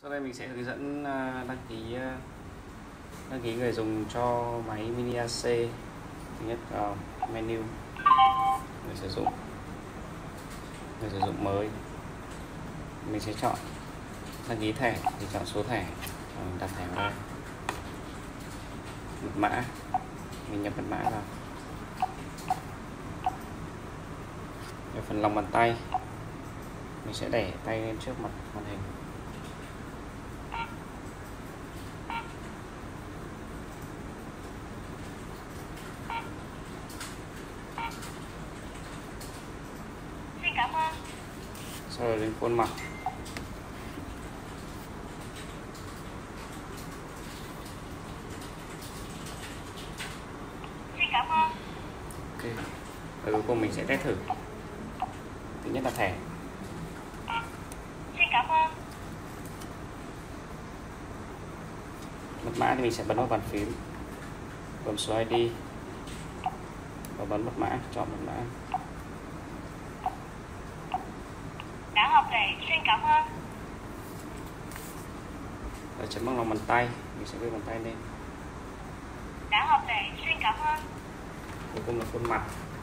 Sau đây mình sẽ hướng dẫn đăng ký người dùng cho máy Mini AC. Thứ nhất vào menu người sử dụng mới, mình sẽ chọn đăng ký thẻ thì chọn số thẻ, đặt thẻ vào đây, mật mã mình nhập mật mã vào. Ở phần lòng bàn tay mình sẽ để tay lên trước mặt màn hình. Xin cảm ơn. Sau đó đến khuôn mặt. Xin cảm ơn. Ok. Và cuối cùng mình sẽ test thử. Thứ nhất là thẻ. Xin cảm ơn. Mật mã thì mình sẽ bấm vào bàn phím, bấm số ID và bấm mật mã, chọn mật mã. Đã hợp lệ. Xin cảm ơn. Và chấm bằng lòng bàn tay, mình sẽ đưa bàn tay lên. Đã hợp lệ. Xin cảm ơn. Cuối cùng là khuôn mặt.